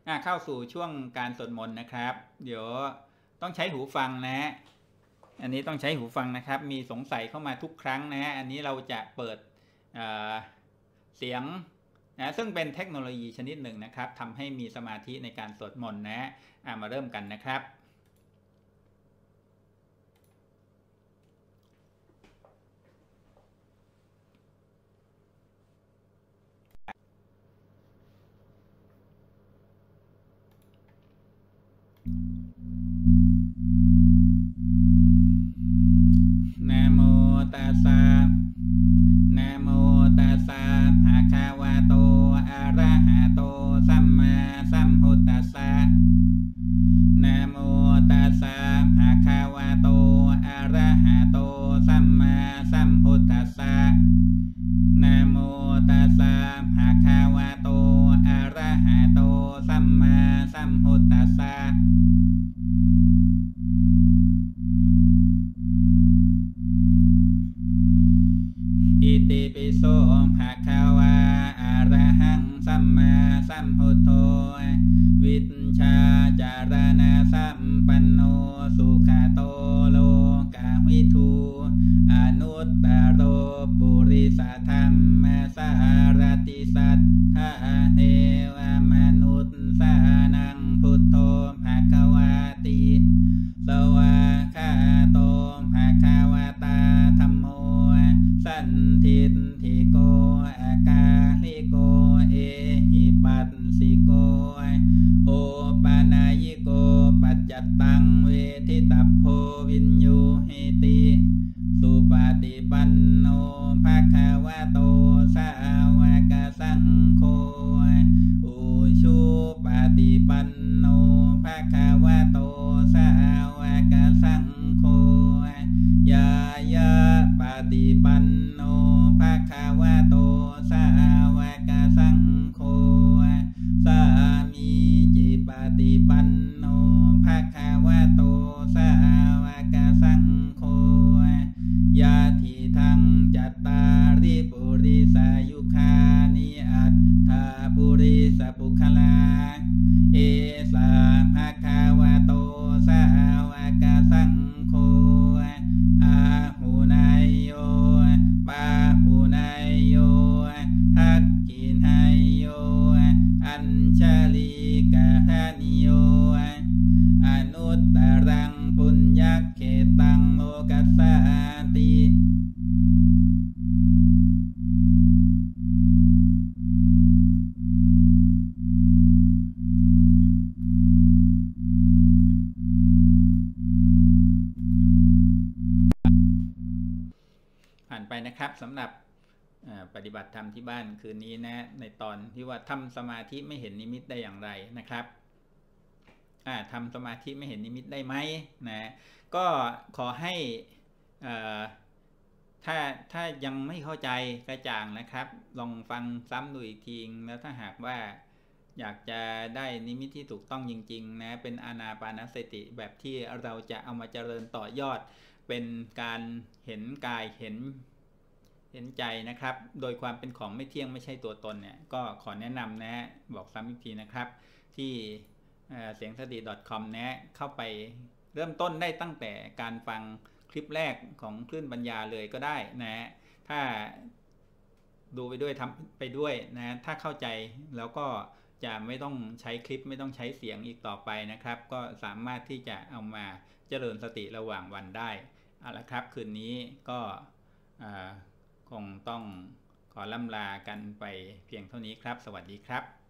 เข้าสู่ช่วงการสวดมนต์นะครับ เดี๋ยวต้องใช้หูฟังนะฮะอันนี้ต้องใช้หูฟังนะครับมีสงสัยเข้ามาทุกครั้งนะฮะอันนี้เราจะเปิดเสียงนะซึ่งเป็นเทคโนโลยีชนิดหนึ่งนะครับทำให้มีสมาธิในการสวดมนต์นะมาเริ่มกันนะครับนะโมตัสสะนะโมตัสสะภะคะวะโตอะระหะโตสัมมาสัมพุทธัสสะนะโมตัสสะภะคะวะโตอะระหะโตสัมมาสัมพุทธัสสะนะโมตัสสะภะคะวะโตอะระหะโตสัมมาสัมพุทธัสสะอิติปิโสภะคะวะอะระหังสัมมาสัมพุทโธวิชชาจารณะสัมปันโนสุขโตโลกวิทูอนุตตโรปุริสธรรมสารติสัทธาเทวมนุษย์สานังพุทโธภะคะวาติสวาคาโตภะคะวะตาธัมโมสันทิฏฐิโกอากาลิโกเอหิปัสสิโกโอปานายิโกปัจจตังเวทิตัพโพวินยูหิติสุปฏิปันโนภะคะวะโตสาวกสังโฆอุชุปฏิปันโนภะคะวะโตสาวกสังโฆยายะปฏิปันโนภะคะวะโตสาวกสังโฆสามีจิปฏิปันโนภะคะวะโตสาวกสังโฆยาทิทังจัตตาริปุริสายุคานิอัตถาปุริสปุคลาเอสาภะคะวะโตสาวกสังโฆอาหุนายโยปาหุนายโยทักขินายโยอัญชลีกะทานิโยอนุตตรังปุญญเขตังโลกัสสาติผ่านไปนะครับสำหรับปฏิบัติธรรมที่บ้านคืนนี้นะในตอนที่ว่าทำสมาธิไม่เห็นนิมิตได้อย่างไรนะครับทำสมาธิไม่เห็นนิมิตได้ไหมนะก็ขอให้ถ้ายังไม่เข้าใจกระจ่างนะครับลองฟังซ้ำดูอีกทีแล้วถ้าหากว่าอยากจะได้นิมิตที่ถูกต้องจริงๆนะเป็นอานาปานสติแบบที่เราจะเอามาเจริญต่อยอดเป็นการเห็นกายเห็นใจนะครับโดยความเป็นของไม่เที่ยงไม่ใช่ตัวตนเนี่ยก็ขอแนะนำนะบอกซ้ำอีกทีนะครับที่เสียงสติ .com นะเข้าไปเริ่มต้นได้ตั้งแต่การฟังคลิปแรกของคลื่นปัญญาเลยก็ได้นะถ้าดูไปด้วยทำไปด้วยนะถ้าเข้าใจแล้วก็จะไม่ต้องใช้คลิปไม่ต้องใช้เสียงอีกต่อไปนะครับก็สามารถที่จะเอามาเจริญสติระหว่างวันได้เอาละครับคืนนี้ก็คงต้องขอล่ำลากันไปเพียงเท่านี้ครับสวัสดีครับ